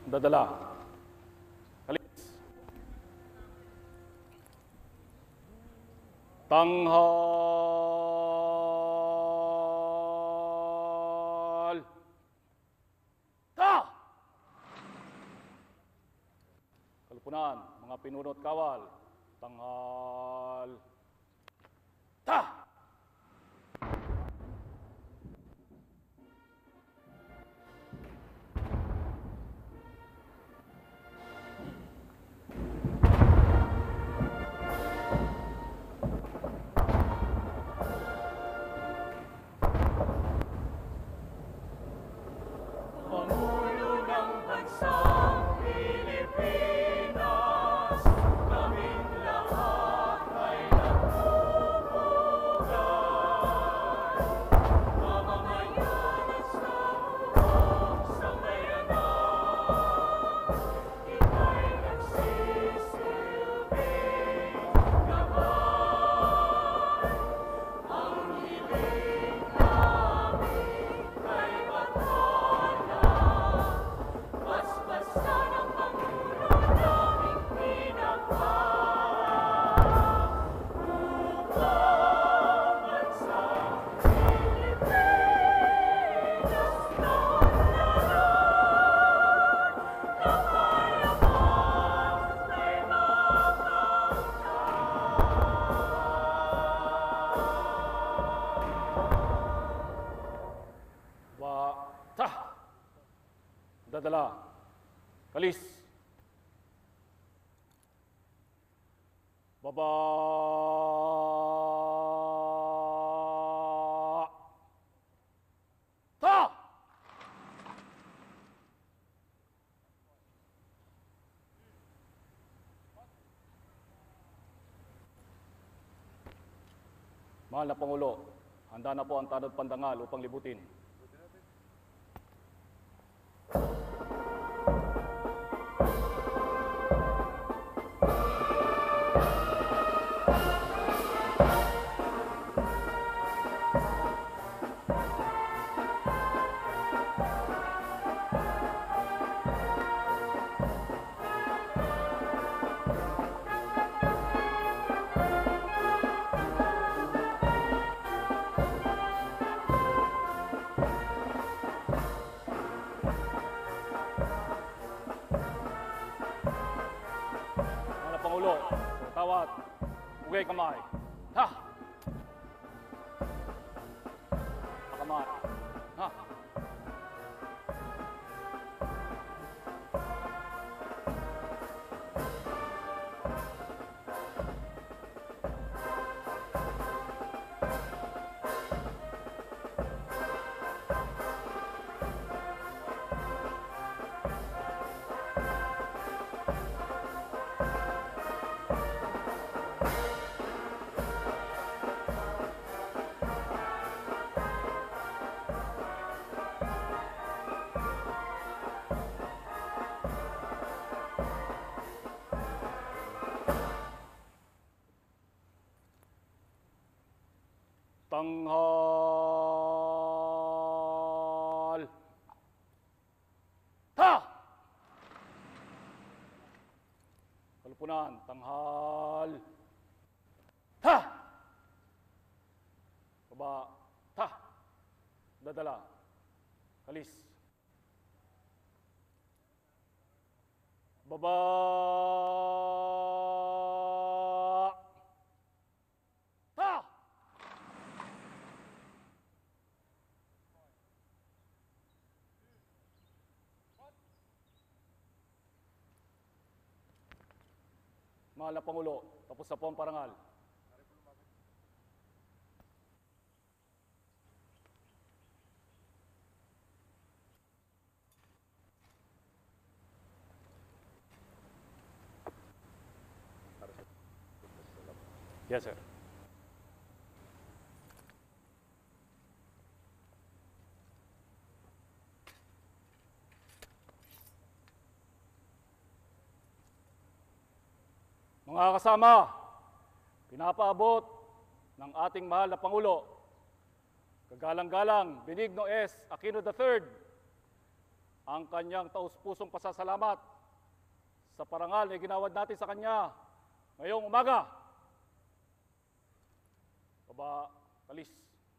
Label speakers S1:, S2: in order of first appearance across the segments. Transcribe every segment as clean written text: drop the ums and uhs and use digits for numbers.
S1: dadala. Kalis. Tanghal. Ta! Kalupunan, mga pinuno at kawal. Tanghal. Ta! Dadala. Kalis. Baba. Ta! Mahal na Pangulo, handa na po ang tanod pandangal upang libutin. Tawat, ugay kamay. Ha! Kamay. Ha! Tanghal. Ta! Kalupunan, tanghal. Ta! Baba. Ta! Dadala. Kalis. Baba. Mahal na Pangulo, tapos na po ang parangal. Yes, sir. Mga kasama, pinapaabot ng ating mahal na Pangulo, kagalang-galang Benigno S. Aquino III, ang kanyang taus-pusong pasasalamat sa parangal na ginawad natin sa kanya ngayong umaga. Baba, kalis.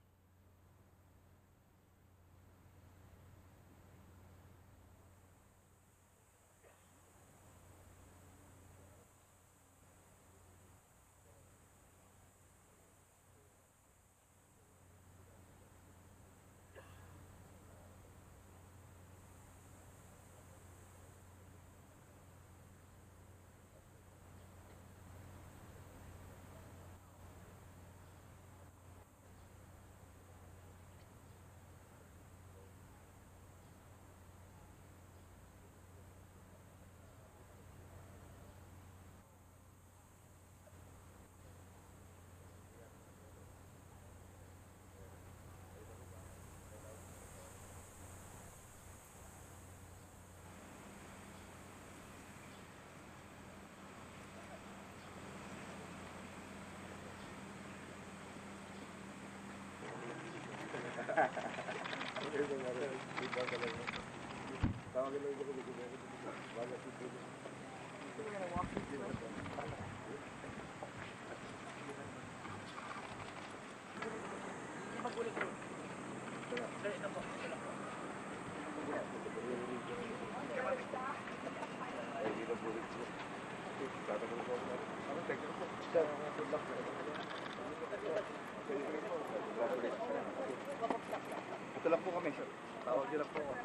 S2: Ito lang po kami, sir. Tawag nyo lang po ako.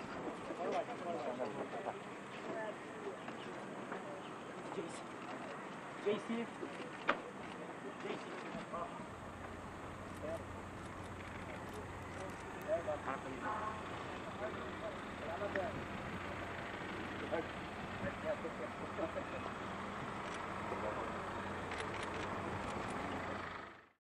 S3: JC. JC.